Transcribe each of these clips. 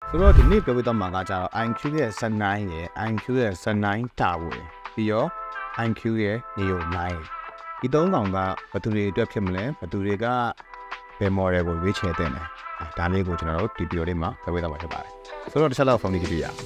ဆိုတော့ဒီနေ့ပြောပြတော့မှာကကြတော့ IQ ရဲ့9ရဲ့ IQ ရဲ့9တာဝယ်ပြီးတော့ IQ ရဲ့ Neo 9ဒီသုံးကောင်ကဘယ်သူတွေအတွက်ဖြစ်မလဲဘယ်သူတွေကဘယ် model ကိုရွေးချယ်တဲ့လဲဒါလေးကိုကျွန်တော်တို့ဒီ video လေးမှာပြောပြတော့မှာဖြစ်ပါတယ်ဆိုတော့တစ်ချက်လောက် phone လေးကြည့်ရအောင်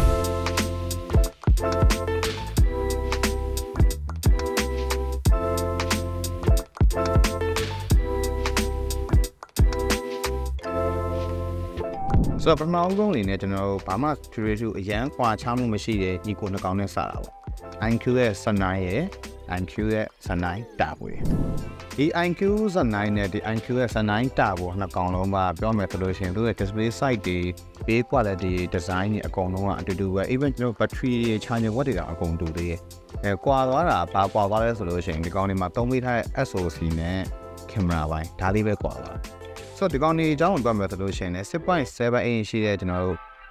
ဆိုတော့ပထမဆုံးအနေနဲ့ကျွန်တော်တို့ဘာမှ true အရန်ကွာခြားမှုမရှိတဲ့ညီကိုနှစ်ကောင်နဲ့စတာပေါ့ IQ ရဲ့9ရဲ့ IQ ရဲ့9တာပွေဒီ IQ 9နဲ့ဒီ IQ ရဲ့9တာပွေနှစ်ကောင်လုံးပါပြောမယ်ဆိုလို့ရှိရင်သူရဲ့ display site တွေ build quality design တွေအကုန်လုံးကအတူတူပဲ even ကျွန်တော် battery တွေ charging watt တွေကအကုန်တူသေးတယ်ကွာသွားတာဘာကွာသွားလဲဆိုလို့ရှိရင်ဒီကောင်တွေမှာသုံးပေးထားတဲ့ SoC နဲ့ camera ပိုင်းဒါလေးပဲကွာသွားဆိုတော့ဒီကောင်နေအကြောင်းကိုပြောမယ်ဆိုလို့ရှိရင်လည်း 6.7 inch ရှိတဲ့ကျွန်တော်တို့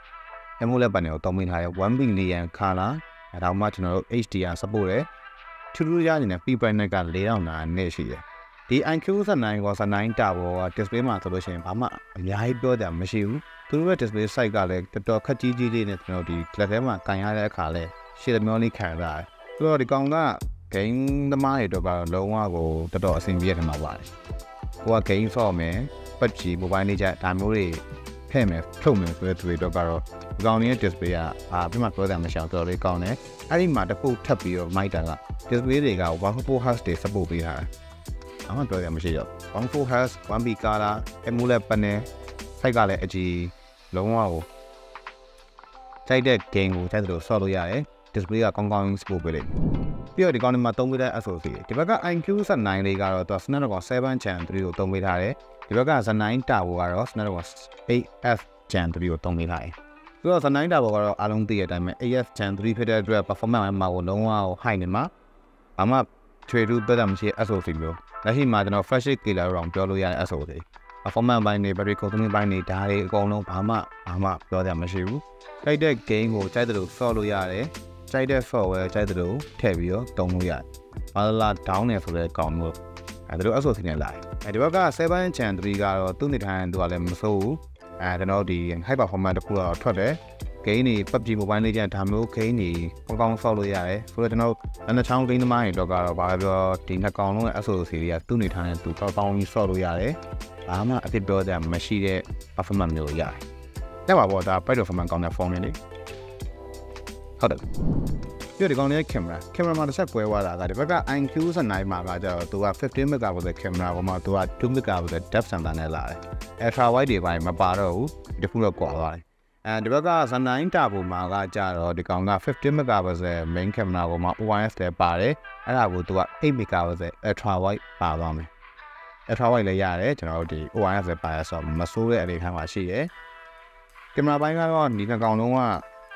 AMOLED panel ကိုသုံးပေးထားတဲ့1 billion color အဲဒါမှကျွန်တော်တို့ HDR support တယ်ထူးထူးခြားခြားနေတဲ့ P brightness က4000နာနဲ့ရှိတယ်ဒီ IQ 9က9တာပေါ်က display မှာဆိုလို့ရှိရင်ဘာမှအများကြီးပြောတာမရှိဘူးသူတို့ရဲ့ display size ကလည်းတော်တော်ခက်ကြီးကြီးလေးနဲ့ကျွန်တော်ဒီ glass ထဲမှာကန်ရတဲ့အခါလဲရှေ့သမျောလေးခံရတယ်ဆိုတော့ဒီကောင်က game သမားတွေတော့ကတော့လုံးဝကိုတော်တော်အဆင်ပြေတယ်မှာပါတယ်ဟိုက game ဆော့မယ် PUBG mobile လေးကြဒါမျိုးတွေဖဲ့မယ်ဖြုတ်မယ်ဆိုတဲ့သူတွေတော့ကတော့ဒီကောင်လေးရဲ့ display ကပြမပြောတာမရှောင်တော်လေးကောင်းတယ်အဲ့ဒီမှာတစ်ခုထပ်ပြီးတော့ mic တာက display တွေက 1.4Hz တွေ support ပေးထားတယ်အမှပြောရမရှိတော့ 1.4Hz 1B color AMOLED panel ဆိုက်ကလည်းအကြီးလုံးဝကိုစိုက်တဲ့ game ကိုစိုက်သလိုဆော့လို့ရတယ် display ကကောင်းကောင်း support ပေးလိုက်ပြီးတော့ဒီကောင်ဒီမှာသုံးပေးတဲ့ SoC ဒီဘက်က IQ 9လေးကတော့သူ Snapdragon 7 Gen 3ကိုသုံးပေးထားတယ်ဒီဘက်က9တာဘောကတော့ Snapdragon 8F Gen 3ကိုသုံးပေးထားတယ်ဆိုတော့9တာဘောကတော့အားလုံးသိတဲ့အတိုင်းပဲ 8F Gen 3ဖြစ်တဲ့အတွက် performance မှာကိုလုံးဝ high နေမှာဘာမှထွေထူးပြတ်မရှိ SoC မျိုးလက်ရှိမှာကျွန်တော် flagship killer ရောပြောလို့ရတဲ့ SoC performance ဘိုင်းတွေ battery consumption ဘိုင်းတွေဒါတွေအကုန်လုံးဘာမှပြောရမရှိဘူးတိုက်တဲ့ game ကိုကြိုက်တယ်လို့ဆော့လို့ရတယ်ကြိုက်တဲ့ software ကြိုက်တယ်လို့ထည့်ပြီးတော့တုံးလို့ရတယ်ဘာလာ down နေဆိုတဲ့ကောင်မျိုးအဲဒီလို SoC နဲ့လာတယ်ဒီဘက်က7 Gen 3ကတော့သူ့နေထိုင်သူကလည်းမစိုးဘူးကျွန်တော်ဒီ high performance တခုတော့ထွက်တယ် game တွေ PUBG mobile လေးကျန်ဒါမျိုး game တွေကောင်းကောင်းဆော့လို့ရတယ်ဆိုတော့ကျွန်တော်နှစ်ချောင်း game သမားတွေတော့ကတော့ဘာပြောဒီနှစ်ကောင်လုံးရဲ့ SoC တွေကသူ့နေထိုင်သူကောင်းကောင်းကြီးဆော့လို့ရတယ်ဘာမှအဖြစ်ပြောကြမရှိတဲ့ performance မျိုးရတယ်တက်ပါပေါ့ဒါ price performance ကောင်းတဲ့ phone တွေလေဟုတ်တယ်ပြီးတော့ဒီကောင်လေး camera မှာတစ်ချက်ကွဲသွားတာကဒီဘက်က IQ 9မှာကကျတော့သူက15 megapixel camera ပေါ်မှာသူက2 megapixel depth sensor နဲ့လာတယ် ultra wide တွေပိုင်းမပါတော့ဘူးဒီခုတော့ကွာသွားတယ်ဒီဘက်က9တာပေါ်မှာကကျတော့ဒီကောင်က15 megapixel main camera ပေါ်မှာ OIS လည်းပါတယ်အဲ့ဒါကိုသူက8 megapixel ultra wide ပါသွားမယ် ultra wide လည်းရတယ်ကျွန်တော်တို့ဒီ OIS လည်းပါတယ်ဆိုတော့မဆိုးတဲ့အနေအထားမှာရှိတယ်ကင်မရာပိုင်းကတော့ဒီနှစ်ကောင်လုံးက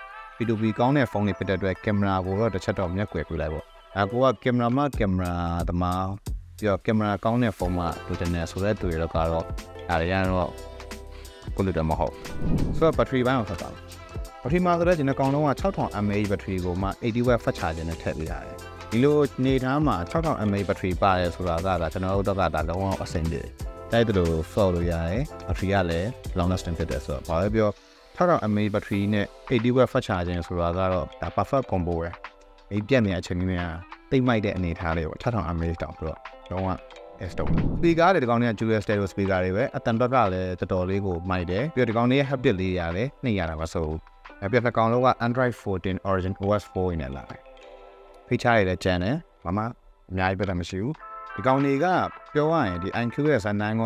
P2P ကောင်းတဲ့ဖုန်းတွေဖြစ်တဲ့အတွက်ကင်မရာကိုတော့တစ်ချက်တော့မျက်ကွယ်ပြလိုက်ပေါ့ကိုကကင်မရာသမားပြီးတော့ကင်မရာကောင်းတဲ့ဖုန်းမှလိုချင်တယ်ဆိုတဲ့သူတွေတော့ကတော့ဒါတွေကတော့ကိုလိုတော့မဟုတ်ဆိုတော့ battery ဘိုင်းအောင်ဆက်တာbattery မှာဆိုတော့ဒီနှစ်ကောင်လုံးက 6000 mAh battery ကိုမှ80W fast charger နဲ့ထည့်ပေးရတယ်ဒီလိုနေထားမှာ 6000 mAh battery ပါတယ်ဆိုတာကကျွန်တော်တို့တော့ကဒါလုံးဝအဆင်ပြေတိုက်တယ်လို့ဆော့လို့ရတယ် battery ကလည်း long lasting ဖြစ်တယ်ဆိုတော့ဘာပဲပြော6000 mAh battery နဲ့ 80W fast charging ဆိုတာကတော့ဒါ perfect combo ပဲ။ပြတ်နေတဲ့အချိန်ကြီးများတိတ်မိုက်တဲ့အနေအထားလေးပေါ့6000 mAh တောင်ပြီးတော့လုံးဝ S-Stop speaker တွေဒီကောင်တွေက dual stereo speaker တွေပဲအတန်ဘက်ကလည်းတော်တော်လေးကိုမိုက်တယ်ပြီးတော့ဒီကောင်လေးရဲ့ haptic လေးရတယ်နှိပ်ရတာမဆိုဘူး။ပြီးတော့ဒီကောင်လုံးက Android 14 Origin OS 4 နဲ့လာတယ်။ feature တွေလည်းကျန်တယ်ဘာမှအများကြီးပြတ်မရှိဘူးဒီကောင်တွေကပြောရရင်ဒီ IQ ရဲ့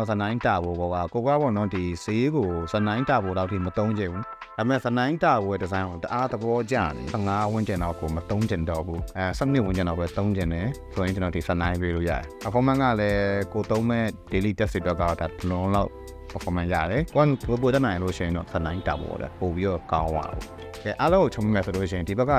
9တာဘောကကိုကွာပေါ့နော်ဒီဈေးကို9တာဘောလောက်ထိမသုံးချင်ဘူးဒါပေမဲ့9တာဘောရဲ့ဒီဇိုင်းကိုတအားသဘောကျတယ်15ဝန်းကျင်တော့ကိုမသုံးချင်တော့ဘူး12ဝန်းကျင်တော့ပဲသုံးချင်တယ်ဆိုရင်ကျွန်တော်ဒီ9ပေးလို့ရတယ် performance ကလည်းကိုသုံးမဲ့ daily test တွေတော့ဒါလုံးလောက် performance ရတယ်ကိုပို့တတ်နိုင်လို့ရှိရင်တော့9တာဘောတဲ့ပို့ပြီးတော့ကောင်းသွားတယ်အားလုံးကိုချုံမိမယ်ဆိုလို့ရှိရင်ဒီဘက်က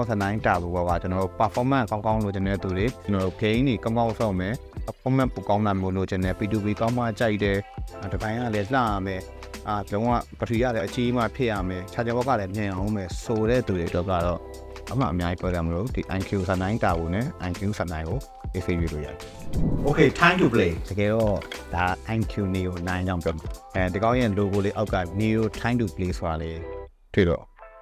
9တာဘောကကျွန်တော်တို့ performance ကောင်းကောင်းလို့ကျွန်တော်တို့တွေကျွန်တော်တို့ game တွေကောင်းကောင်းဆော့မယ် performance ပိုကောင်းတာမျိုးလို့ကျွန်တော် P2P ကောင်းမှကြိုက်တယ်ဒီပိုင်းကလည်းလှရမယ်လုံးဝဘက်ထရီရတယ်အကြီးမှဖြစ်ရမယ်။ charger box ကလည်းမြန်အောင်မယ်ဆိုတဲ့သူတွေအတွက်ကတော့အမှအများကြီးပြောရမလို့ဒီ IQ Z9 Turbo နဲ့ IQ Z9 ကိုအေးဆေးရွေးလို့ရတယ်။ Okay time to play တကယ်တော့ဒါ IQ Neo 9ကြောင့်ပြောမှာဒီကောင်းရဲ့ logo လေးအောက်က Neo time to play ဆိုတာလေးတွေ့တော့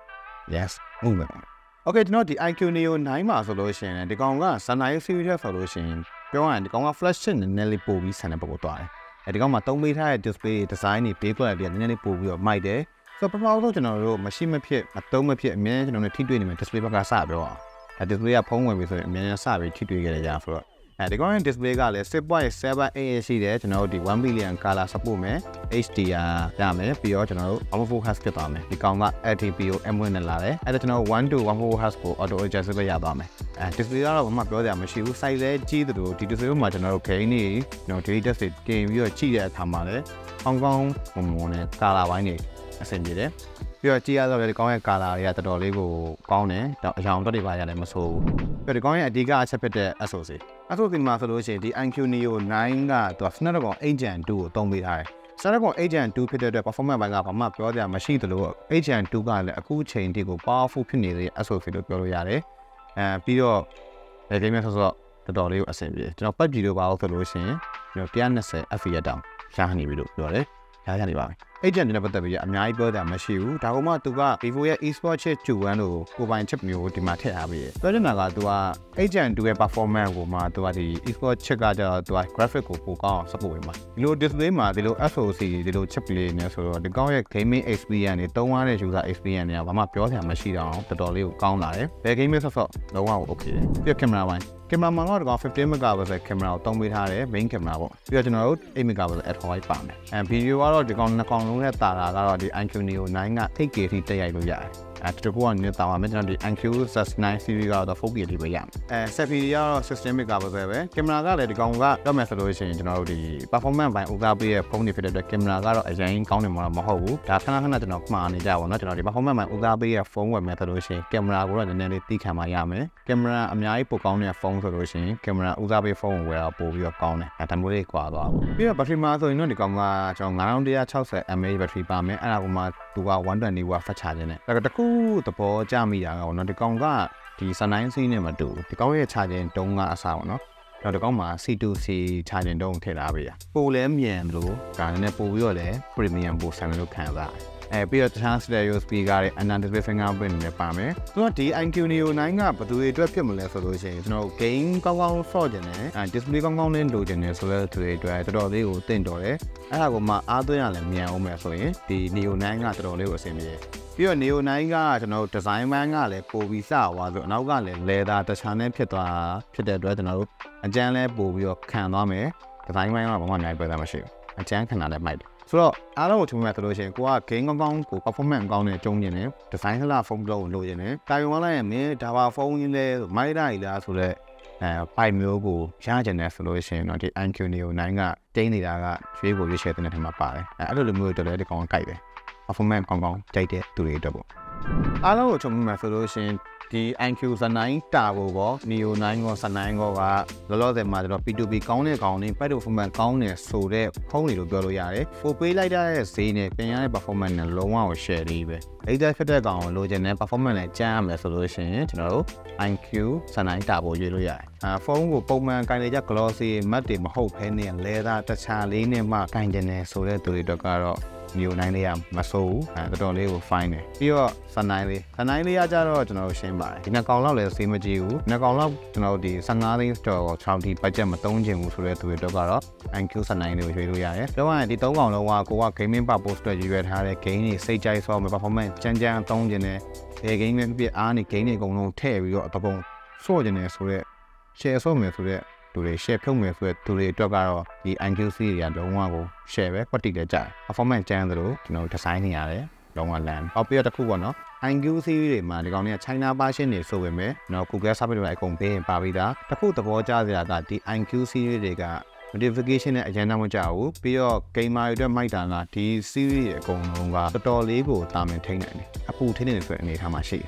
yes ဟုတ်မယ်။ Okay ကျွန်တော်ဒီ IQ Neo 9မှာဆိုလို့ရှိရင်ဒီကောင်က Z9 series ဆိုလို့ရှိရင်ပြောရရင်ဒီကောင်က flash နည်းနည်းလေးပို့ပြီးဆန်တဲ့ပုံပေါ်သွားတယ်ဒီကောင်မှာသုံးပေးထားတဲ့ display design တွေ build quality ကနည်းနည်းလေးပို့ပြီးတော့မိုက်တယ်ဆိုတော့ပထမဆုံးကျွန်တော်တို့မရှိမဖြစ်အသုံးမဖြစ်အများကျွန်တော်တို့ထိတွေ့နေမယ် display ဘက်ကစပြောအောင်display ကဖုံးဝင်ပြီဆိုရင်အများကြီးစပြီးထိတွေ့ခဲ့ကြဆိုတော့ဒီကောင်ရဲ့ display ကလည်း 6.78 ရှိတယ်ကျွန်တော်တို့ဒီ1 billion color support မယ် HDR ရမယ်ပြီးတော့ကျွန်တော်တို့ 1.4 Hz ဖြစ်သွားမယ်ဒီကောင်က LTPO M1 နဲ့လာတယ်အဲ့ဒါကျွန်တော်တို့1 to 1.4 Hz ကို auto adjust ပဲရသွားမယ်display ကတော့ဘာမှပြောစရာမရှိဘူး size လည်းကြီးတယ်လို့ဒီ display မှာကျွန်တော်တို့ gain တွေကျွန်တော် data တွေတင်ပြီးတော့ကြည့်တဲ့အခါမှာလည်းကောင်းကောင်းမွန်နဲ့ color ဘိုင်းတွေအဆင်ပြေတယ်ပြီးတော့ကြည့်ရတော့ဒီကောင်းရဲ့ color တွေကတော်တော်လေးကိုကောင်းတယ်အရောင်တော့တွေပါရတယ်မဆိုးဘူးပြီးတော့ဒီကောင်းရဲ့အဓိကအချက်ဖြစ်တဲ့ SoC မှာဆိုလို့ရှိရင်ဒီ IQ Neo 9ကသူက Snapdragon 8 Gen 2ကိုသုံးပေးထားတယ် Snapdragon 8 Gen 2ဖြစ်တဲ့အတွက် performance ဘိုင်းကဘာမှပြောစရာမရှိသလို8 Gen 2ကလည်းအခုချိန်ထိကို powerful ဖြစ်နေတဲ့ SoC လို့ပြောလို့ရတယ်ပြီးတော့ဒီgame ဆိုတော့တော်တော်လေးကိုအဆင်ပြေကျွန်တော် PUBG လို့ပါလို့ဆိုလို့ရှိရင်ကျွန်တော်120 FPS တောင်ရနေပြီလို့ပြောတယ်ရနေပါပြီagent နဲ့ပတ်သက်ပြီးအများကြီးပြောတာမရှိဘူးဒါကမှသူက Vivo ရဲ့ eSport chip 2.1လို့ကိုပိုင် chip မျိုးဒီမှာထည့်ထားပြီးပြောချင်တာကသူက agent 2ရဲ့ performance ကိုမှသူကဒီ eSport chip ကကျတော့သူက graphic ကိုပိုကောင်းအောင် support ဝင်မှာဒီလို display မှာဒီလို SoC ဒီလို chip လေးနဲ့ဆိုတော့ဒီကောင်းရဲ့ gaming experience တွေသုံးရတဲ့ user experience တွေကဘာမှပြောစရာမရှိတော့တော်တော်လေးကိုကောင်းလာတယ်ဘယ် game ဆော့ဆော့လုံးဝ okay တယ်ပြီးတော့ camera ပိုင်းကင်မရာမှာတော့15 megapixel ကင်မရာကိုသုံးပေးထားတယ် main camera ပေါ့ပြီးတော့ကျွန်တော်တို့8 megapixel f/2 ပါမယ်ဗီဒီယိုကတော့ဒီကောင်နှစ်ကောင်လုံးနဲ့တာတာကတော့ဒီ IQ Neo 9က 8K ထိတက်ရိုက်လို့ရတယ်တကူကနေတာမှာကျွန်တော်ဒီ IQ Z9 series ကတော့ 4K ထိပဲရမယ်selfie တွေကတော့16 megapixel ပဲကင်မရာကလည်းဒီကောင်ကတော့မယ်ဆိုလို့ရှိရင်ကျွန်တော်တို့ဒီ performance ဘိုင်းဦးစားပေးရဲ့ဖုန်းတွေဖြစ်တဲ့အတွက်ကင်မရာကတော့အရင်ကောင်းနေမှာမဟုတ်ဘူးဒါခဏခဏကျွန်တော်မှားနေကြပါတော့ကျွန်တော်ဒီ performance ဘိုင်းဦးစားပေးရဲ့ဖုန်းဝယ်မယ်ဆိုလို့ရှိရင်ကင်မရာကိုတော့နည်းနည်းလေးသိခံမှာရမယ်ကင်မရာအများကြီးပိုကောင်းတဲ့ဖုန်းဆိုလို့ရှိရင်ကင်မရာဦးစားပေးဖုန်းကိုဝယ်တော့ပို့ပြီးတော့ကောင်းတယ်ဒါမျိုးလေးကွာသွားဘူးပြီးတော့ battery မှာဆိုရင်တော့ဒီကောင်ကကျွန်တော်9160 mAh battery ပါမယ်အဲ့ဒါကမှသူက120 watt fast charging နဲ့ဒါတခုသဘောကျမိတာကတော့နော်ဒီကောင်ကဒီZ9 series နဲ့မတူဘူးဒီကောင်ရဲ့ charging တုံးကအစားပေါ့နော်တော့ဒီကောင်မှာ C2C charging တုံးထည့်ထားပေးရပိုလည်းမြန်လို့ဒါနဲ့ပို့ပြီးတော့လည်း premium ပိုဆန်လို့ခံစားပြီးတော့တခြား stereo speaker တွေ analog fingerprint တွေပါမယ်သူကဒီ IQ Neo 9ကဘယ်သူတွေအတွက်ဖြစ်မလဲဆိုလို့ရှိရင်ကျွန်တော် game ကောင်းကောင်းဆော့ကျင်တယ်display ကောင်းကောင်းလေးလိုချင်တယ်ဆိုတော့သူတွေအတွက်တော်တော်လေးကိုတင့်တော်တယ်အဲ့ဒါကမှအားသွင်းရလည်းမြန်အောင်မယ်ဆိုရင်ဒီ Neo 9ကတော်တော်လေးကိုအဆင်ပြေပြီးတော့ Neo 9ကကျွန်တော်တို့ design ဘန်းကလည်းပိုပြီးစသွားဆိုအနောက်ကလည်း leather တခြားနဲ့ဖြစ်သွားဖြစ်တဲ့အတွက်ကျွန်တော်တို့အကျန်းလဲပိုပြီးတော့ခံသွားမယ် design ဘန်းကဘာမှအများကြီးပဲမရှိဘူးအကျန်းခံတာလည်းမိုက်တယ်ဆိုတော့အားလုံးကိုထုံးမဲ့ဆိုလို့ရှိရင်ကိုက game ကောင်းကို performance ကောင်းတဲ့ကျုံးနေတယ် design လှဖုန်းလုံးလိုချင်တယ်တာယုံလိုက်ရင်မင်းဒါပါဖုန်းကြီးလဲမိုက်တာကြီးလားဆိုတော့ပိုင်မျိုးကိုရကြတယ်ဆိုလို့ရှိရင်တော့ဒီ IQ Neo 9ကတင်းနေတာကရွှေကိုရွှေချယ်တဲ့ထဲမှာပါတယ်အဲ့လိုမျိုးတော်တော်ဒီကောင်ကကြိုက်တယ် performance ကောင်းကြိုက်တဲ့သူတွေအတွက်ပေါ့အားလုံးကိုထုံးမဲ့ဆိုလို့ရှိရင်ဒီ IQ Z9 Turbo ကို Neo 9ကို Z9 ကိုကလောလောဆယ်မှာကျွန်တော် P2P ကောင်းတဲ့ကောင်တွေ performance ကောင်းတယ်ဆိုတဲ့ဖုန်းတွေလို့ပြောလို့ရတယ်ပို့ပေးလိုက်တဲ့ဈေးနဲ့ပြင်ရတဲ့ performance နဲ့လုံးဝကို share လေးပဲအဲ့ဒါဖြစ်တဲ့ကောင်ကိုလိုချင်တဲ့ performance နဲ့ကျန်းရမယ်ဆိုလို့ရှိရင်ကျွန်တော်တို့ IQ Z9 Turbo ရွေးလို့ရတယ်ဖုန်းကိုပုံမှန်ကင်နေကြ glossy matte တွေမဟုတ်ဘဲနဲ့ leather တခြားလေးနဲ့မှကင်တင်နေဆိုတဲ့သူတွေတော့ကတော့Neo 9လေးကမဆိုးဘူးတော်တော်လေးကို fine တယ်ပြီးတော့ Z9 လေးကကြတော့ကျွန်တော်တို့ရှင်းပါတယ်ဒီနှစ်ကောင်လောက်လည်းစေးမကြည့်ဘူးနှစ်ကောင်လောက်ကျွန်တော်တို့ဒီ15သိန်း store ကို60 budget မသုံးချင်ဘူးဆိုတဲ့သူတွေတော့ကတော့ IQ Z9 လေးကိုရွေးလို့ရတယ်ပြောရရင်ဒီ3ကောင်လုံးကကိုက gaming purpose အတွက်ရွေးထားတဲ့ game တွေစိတ်ကြိုက်ဆော့မယ် performance ကြမ်းသုံးချင်တယ်ဒီ game တွေပြအားနေ game တွေအကုန်လုံးထည့်ပြီးတော့အပုံဆော့ချင်တယ်ဆိုတော့ share ဆော့မယ်ဆိုတော့သူတွေ share ဖြုတ်မယ်ဆိုတဲ့သူတွေအတွက်ကတော့ဒီ IQ series တွေကလုံးဝကို share ပဲပတ်တိတယ်ကြာ performance ကျန်းသလိုကျွန်တော် design နေရတယ်လုံးဝလမ်းအောက်ပြီးတော့တစ်ခုပေါ့နော် IQ series တွေမှာဒီကောင်တွေက China version တွေဆိုပေမဲ့နော် Google service တွေအကုန်ပေးရင်ပါပြီးသားတစ်ခုသဘောကျစရာကဒီ IQ series တွေက notification နဲ့အရင်တော့မကြောက်ဘူးပြီးတော့ gamer တွေအတွက်မိုက်တာကဒီ series တွေအကုန်လုံးကတော်တော်လေးကိုတာမန်ထိန်းနိုင်တယ်အပူထိန်းနေတယ်ဆိုတဲ့အနေအထားမှာရှိတယ်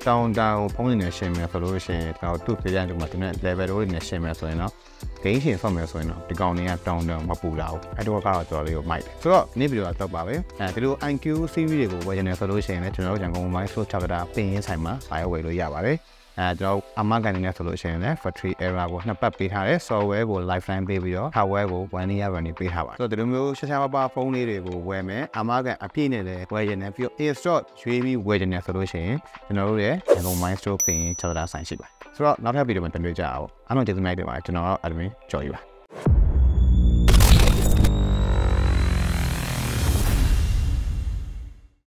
တောင်းတဖုန်းနေနဲ့ရှင်းမယ်ဆိုလို့ရှိရင်ကျွန်တော်တို့ပြရတဲ့မှာဒီနေ့ level တွေနဲ့ရှင်းမယ်ဆိုရင်တော့ဂိမ်းရှင်ဆော့မယ်ဆိုရင်တော့ဒီကောင်တွေကတောင်းတမပူတာဘူးအဲ့တော့ကတော့တော်လေးကိုမိုက်တယ်ဆိုတော့နေ့ဗီဒီယိုကတော့ပါပဲဒီလို IQ series တွေကိုဝယ်ချင်တယ်ဆိုလို့ရှိရင်လည်းကျွန်တော်တို့ရန်ကုန်မိုင်းဆိုချက်ကတာပင်ရင်းဆိုင်မှာအားဝယ်လို့ရပါတယ်ကျွန်တော်အမကန်နေဆိုလို့ရှိရင်လည်း factory error ကိုနှစ်ပတ်ပေးထားတယ် software ကို lifetime ပေးပြီးတော့ hardware ကို 1 year warranty ပေးထားပါတယ်ဆိုတော့ဒီလိုမျိုးရှာရှာပါဖုန်းလေးတွေကိုဝယ်မယ်အမကန်အပြည့်နဲ့လည်းဝယ်ချင်တယ်ပြီးတော့ install ရွေးပြီးဝယ်ချင်တယ်ဆိုလို့ရှိရင်ကျွန်တော်တို့ရဲ့ရန်ကုန် mind store ပင်ချက်ကတာဆိုင်ရှိပါတယ်ဆိုတော့နောက်ထပ်ဗီဒီယိုမှာတွေ့ကြအောင်အားလုံးကျေးဇူးများတင်ပါတယ်ကျွန်တော်ကတော့ admin ကျော်ကြီးပါ